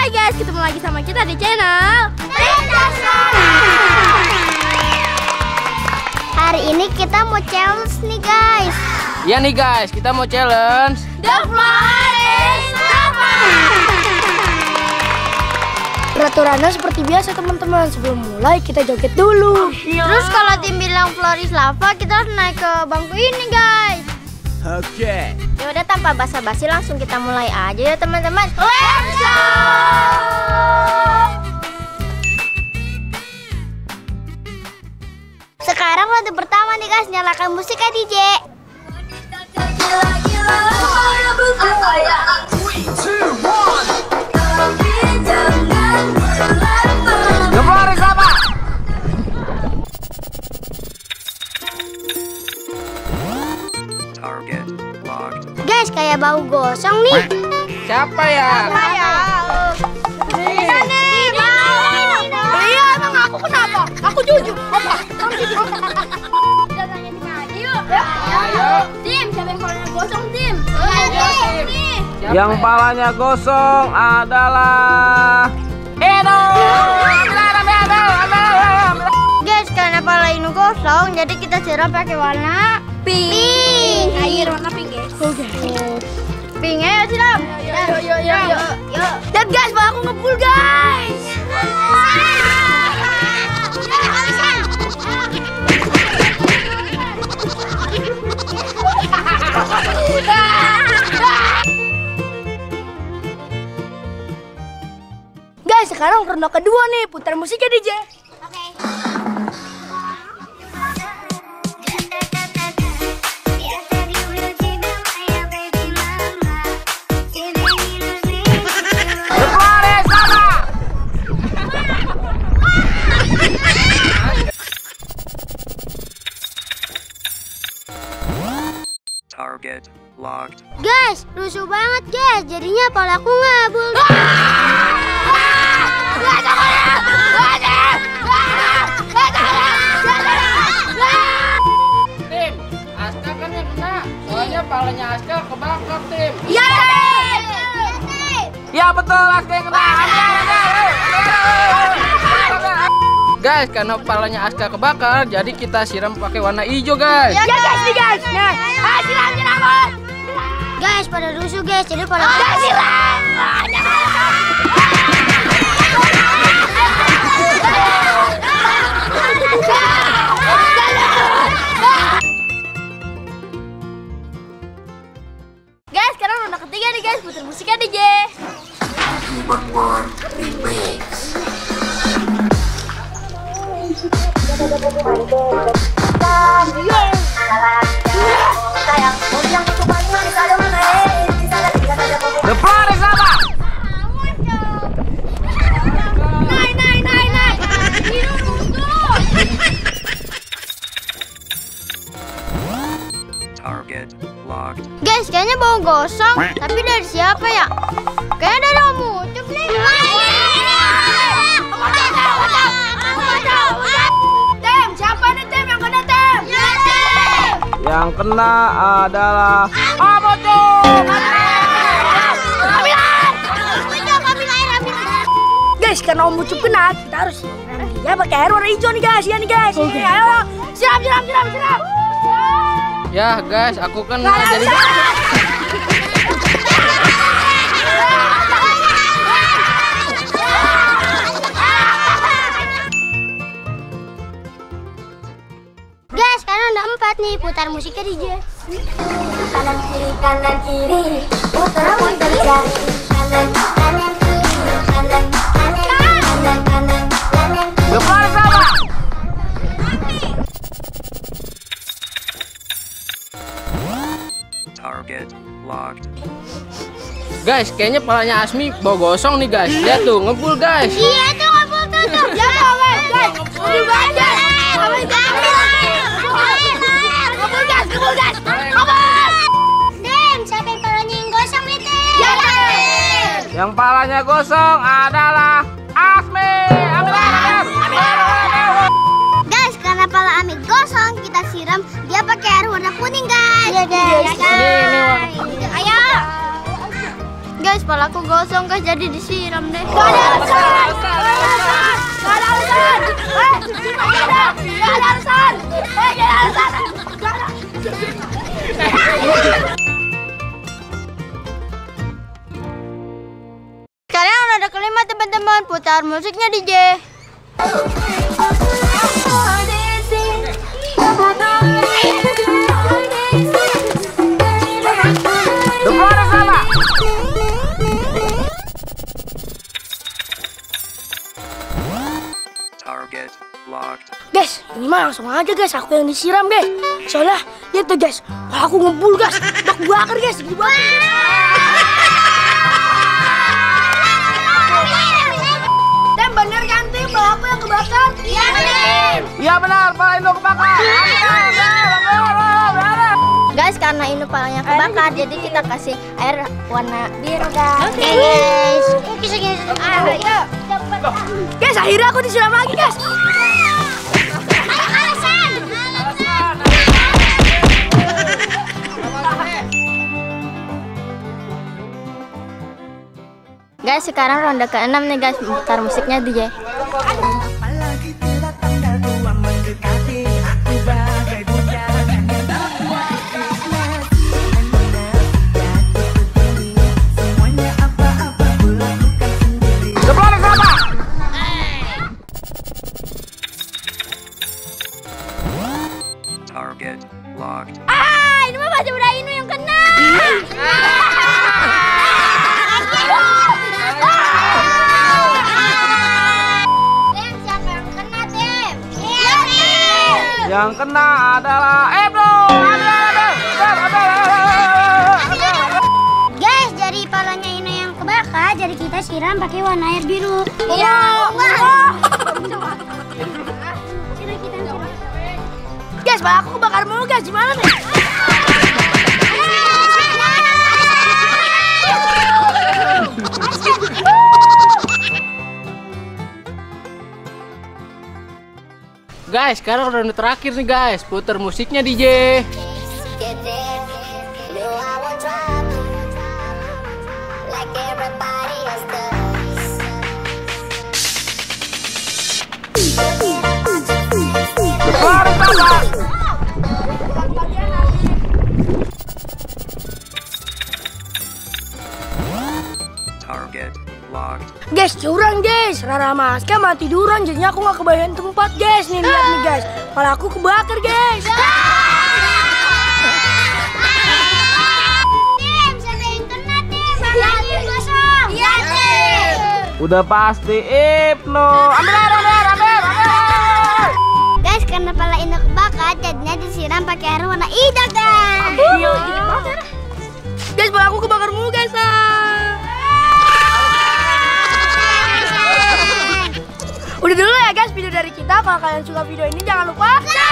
Hai guys, ketemu lagi sama kita di channel Hari ini kita mau challenge nih guys. Iya nih guys, kita mau challenge The Floor is Lava. Peraturannya seperti biasa teman-teman. Sebelum mulai kita joget dulu. Terus kalau tim bilang floor is lava, kita harus naik ke bangku ini guys. Oke. Ya udah, tanpa basa-basi langsung kita mulai aja ya teman-teman. Let's go! Sekarang lagu pertama nih guys, nyalakan musiknya DJ. The Floor is Lava. Target locked. Guys, kayak bau gosong nih. Siapa ya? Iya, emang aku kenapa? Aku jujur. Apa? Kamu jujur. Kita tanya tim aja yuk. Ayo. Tim, siapa yang palanya gosong tim? Nih. Yang palanya gosong adalah Edo. Guys, karena pala ini gosong, jadi kita siram pakai warna pink. Air warna pink guys. Oke. Pinknya ya siram. Yuk. Lihat guys, pala aku ngebul guys. Guys, sekarang ronde kedua nih, putar musiknya DJ. The Floor is Lava. Target locked. Guys, rusuh banget guys. Jadinya pala aku ngabul. Tim, Aska kan yang kena. Soalnya palanya Aska kebakar, tim. Iya. Ya betul, Aska yang kena. Guys, karena palanya Aska kebakar, jadi kita siram pakai warna hijau, guys. Ya guys, nih guys. Nah, siram. Guys, pada rusuh guys. Jadi pada Siram. Guys, sekarang ronde ketiga nih guys, putar musiknya DJ. The Floor is Lava. Naik. Ini rusuh. Target locked. guys, kayaknya bau gosong. Tapi dari siapa ya? Kayaknya dari Om Ucup nih. Tem, siapa nih Tem yang kena Tem? Yang kena adalah Amoco. Guys, karena Om Ucup kena, kita harus ya pakai air warna hijau nih guys. Ya nih guys. Ayo, siram. Ya guys, aku kena jadi. Guys, sekarang ada 4 nih, putar musiknya DJ. Kanan kiri, putar jari. Kanan kiri, kanan. The Floor is Lava. Target locked. Guys, kayaknya palanya Asmi bau gosong nih guys. Lihat tuh, ngebul guys. Iya tuh, ngabul tuh. Ya guys. Ngebul guys. Dem, siapa yang palanya yang gosong nih, Dem? Ya, Yang palanya gosong adalah Asmi. Guys, karena pala Ami gosong, kita siram dia pakai air warna kuning, guys. Iya, guys. Ini warna. Ayo. guys, palaku gosong guys, jadi disiram deh. Gak ada alasan. Gak ada alasan. Gak ada alasan. Gak ada alasan. Sekarang udah kelima teman-teman, putar musiknya DJ. Target locked. Guys, ini mah langsung aja guys, aku yang disiram guys. Soalnya, lihat tuh guys, aku ngebul guys, bak bakar guys, gede banget. Tem, bener kan Tim, kalau aku yang kebakar? Iya bener. Iya benar, pala Indo kebakar. Guys, karena ini palanya kebakar, jadi kita kasih air warna biru guys. Oke guys. Ayo. Guys, akhirnya aku disiram lagi guys. Guys, sekarang ronde ke-6 nih guys, putar musiknya DJ. Apalagi bila tanggal tua mendekati, aku bagai bujan yang tak semuanya apa-apa ku lakukan sendiri. Jempol sama. Target locked. Ini mah baju udah ini yang kena. Tem, siapa yang kena, Tem? Yang kena adalah bro. Guys, jadi palanya ini yang kebakar, jadi kita siram pakai warna air biru. Iya. Guys, malah aku kebakar mulu guys, gimana nih? Guys, sekarang ronde terakhir nih guys, putar musiknya DJ. Target locked. Guys, curang guys, Rara Maska mati tiduran, jadinya aku nggak kebayang tempat guys. Nih lihat nih guys, malah aku kebakar guys. Tim, siapa yang kena, Tim? Palanya kosong. Iya, Tim. Udah pasti Ibnu. Ambil. Guys, karena pala ini kebakar, jadinya disiram pakai air warna hijau guys. Iya, dikit banget. Guys, malah aku kebakar mulu guys. Udah dulu ya guys video dari kita. Kalau kalian suka video ini jangan lupa